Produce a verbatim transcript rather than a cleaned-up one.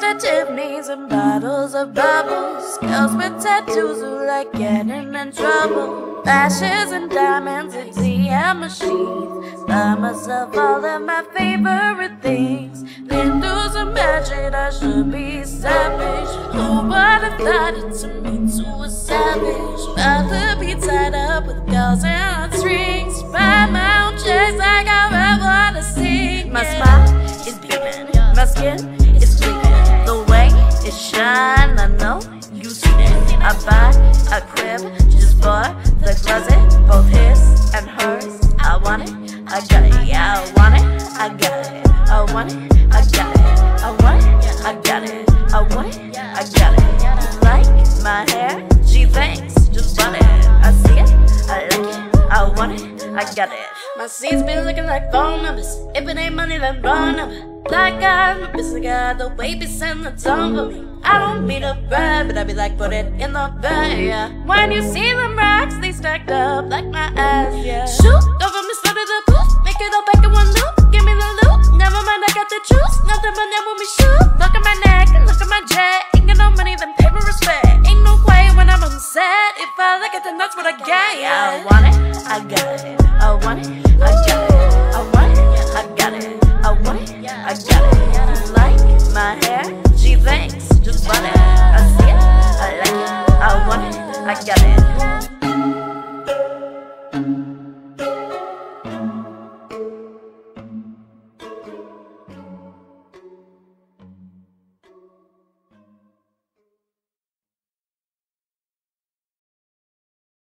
at Tiffany's and bottles of bubbles. Girls with tattoos who like getting in trouble. Lashes and diamonds, a D M machine. Buy myself all of my favorite things. Been through some bad shit, I should be savage. Who would have thought it to me to a savage? Rather be tied up with girls and strings. Buy my own checks like I rap wanna sing. My smile is beaming, my skin is gleaming. The way it shine, I know you see it. I buy a crib just for the closet, both his and hers. I want it, I got it, yeah, I want it, I got it. I want it, I got it. I want it, I got it. I want it, I got it. Like my hair? Gee, thanks, just want it. I see it, I like it. I want it, I got it. My seats be looking like phone numbers. If it ain't money, then wrong number. Black guy, my business guy, the way be sending the tone for me. I don't mean to brag, but I be like, put it in the bag, yeah. When you see them racks, they stacked up like my ass, yeah. Shoot, go from the start to the booth, make it all back in one loop. Give me the loot, never mind, I got the juice. Nothing but that when we shoot. Look at my neck, look at my jet. Ain't got no money, then pay me respect. Ain't no way when I'm on set. If I like it, then that's what I get, yeah. I want it, I got it. I want it, I got it. I want it, I got it. I want it, I got it. Like my hair? Gee, thanks, just want it. I see it, I like it. I want it, I got it.